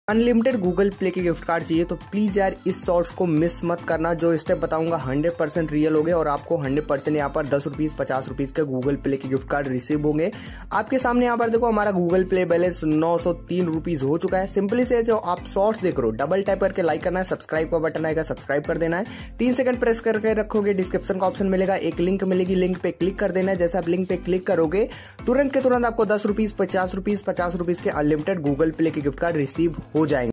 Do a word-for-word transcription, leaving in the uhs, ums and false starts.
Unlimited Google Play के gift card चाहिए तो प्लीज यार इस शॉर्ट्स को मिस मत करना। जो स्टेप बताऊंगा हंड्रेड परसेंट रियल होंगे और आपको हंड्रेड परसेंट यहाँ पर दस रुपीज पचास रुपीज के गूगल प्ले के गिफ्ट कार्ड रिसीव होंगे। आपके सामने यहाँ पर देखो हमारा गूगल प्ले बैलेंस नौ सौ तीन रुपीज हो चुका है। सिंपली से जो आप शॉर्ट्स देख रहे हो डबल टाइप करके लाइक करना है, सब्सक्राइब का बटन आएगा सब्सक्राइब कर देना है, तीन सेकंड प्रेस करके रखोगे, डिस्क्रिप्शन का ऑप्शन मिलेगा, एक लिंक मिलेगी, लिंक पे क्लिक कर देना है। जैसे आप लिंक पे क्लिक करोगे तुरंत के तुरंत आपको दस रुपीज पचास रुपीज पचास रुपीज के अनलिमिटेड गूगल प्ले के गिफ्ट कार्ड रिसीव हो जाएंगे।